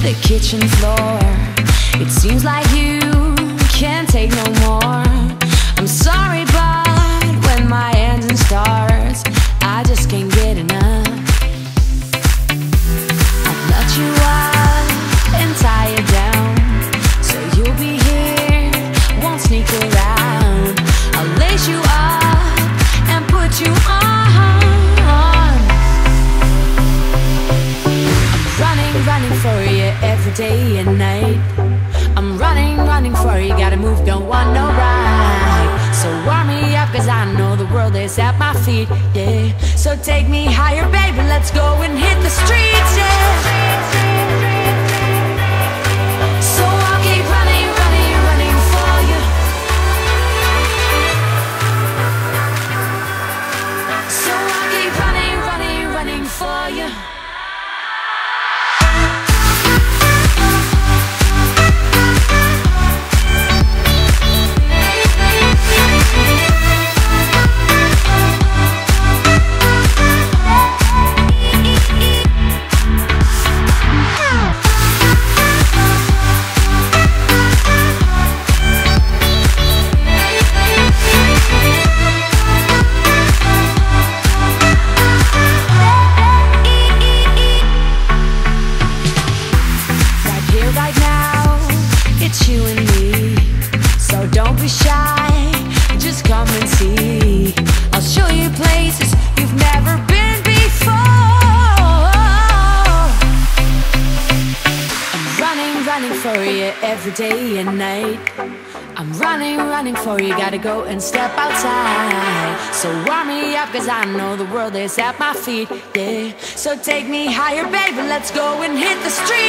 the kitchen floor. It seems like you can't take no more. I'm sorry, but when my engine starts, I just can't get enough. I'll nut you up and tie you down, so you'll be here, won't sneak around. I'll lace you up and put you on. Running for you every day and night. I'm running for you, gotta move, don't want no ride. So warm me up, cause I know the world is at my feet, yeah. So take me higher, baby, let's go and hit the streets, yeah. So I'll keep running for you. So I'll keep running for you. You and me, so don't be shy, just come and see. I'll show you places you've never been before. I'm running for you every day and night. I'm running for you, gotta go and step outside. So warm me up, cause I know the world is at my feet, yeah. So take me higher, baby, let's go and hit the street.